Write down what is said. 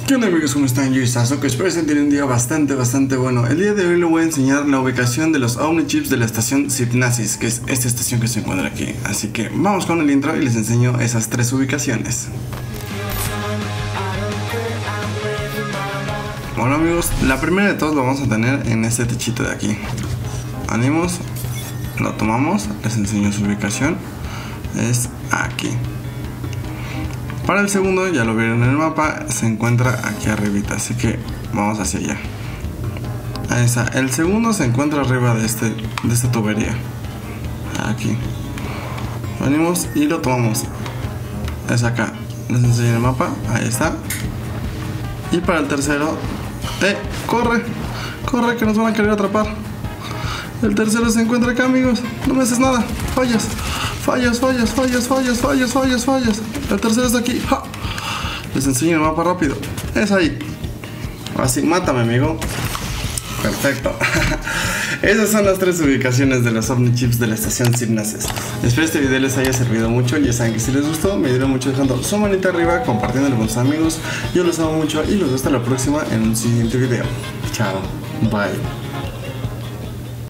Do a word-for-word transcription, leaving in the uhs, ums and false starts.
¿Qué onda amigos? ¿Cómo están? Yo soy Sasuke, espero que tengan un día bastante, bastante bueno. El día de hoy les voy a enseñar la ubicación de los Omnichips de la estación Sipnasis, que es esta estación que se encuentra aquí. Así que vamos con el intro y les enseño esas tres ubicaciones. Bueno amigos, la primera de todos lo vamos a tener en este techito de aquí. Animos, lo tomamos, les enseño su ubicación. Es aquí. Para el segundo, ya lo vieron en el mapa, se encuentra aquí arribita, así que vamos hacia allá. Ahí está. El segundo se encuentra arriba de, este, de esta tubería. Aquí. Venimos y lo tomamos. Es acá. Les enseño el mapa. Ahí está. Y para el tercero... ¡Eh! ¡Corre! ¡Corre que nos van a querer atrapar! El tercero se encuentra acá, amigos. No me haces nada. Fallas. Fallas, fallas, fallas, fallas, fallas, fallas, fallas. El tercero está aquí. ¡Ja! Les enseño el mapa rápido. Es ahí. Así, mátame, amigo. Perfecto. Esas son las tres ubicaciones de los Omnichips de la estación Sipnasis. Espero este video les haya servido mucho. Ya saben que si les gustó, me ayudan mucho dejando su manita arriba, compartiéndolo con sus amigos. Yo los amo mucho y los veo hasta la próxima en un siguiente video. Chao. Bye.